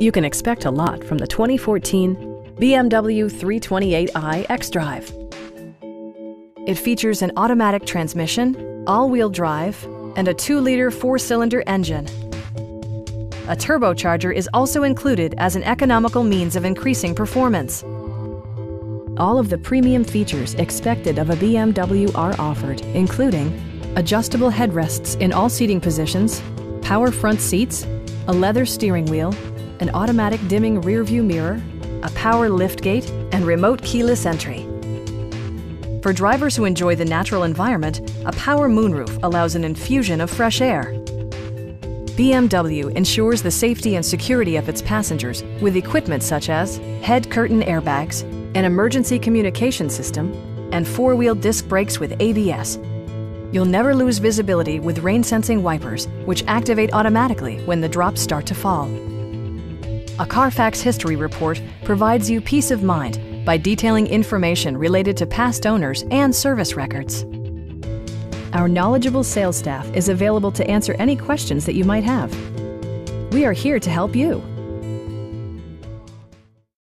You can expect a lot from the 2014 BMW 328i Xdrive. It features an automatic transmission, all-wheel drive, and a 2-liter 4-cylinder engine. A turbocharger is also included as an economical means of increasing performance. All of the premium features expected of a BMW are offered, including adjustable headrests in all seating positions, power front seats, a leather steering wheel, an automatic dimming rear-view mirror, a power liftgate, and remote keyless entry. For drivers who enjoy the natural environment, a power moonroof allows an infusion of fresh air. BMW ensures the safety and security of its passengers with equipment such as head curtain airbags, an emergency communication system, and 4-wheel disc brakes with ABS. You'll never lose visibility with rain-sensing wipers, which activate automatically when the drops start to fall. A Carfax history report provides you peace of mind by detailing information related to past owners and service records. Our knowledgeable sales staff is available to answer any questions that you might have. We are here to help you.